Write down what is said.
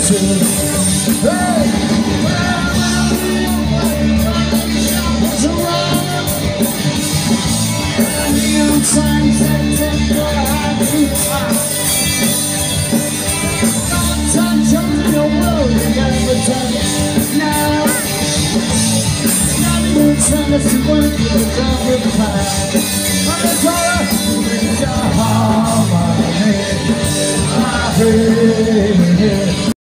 Let's work with the drum with the pie. On the color, bring your harmony. My head.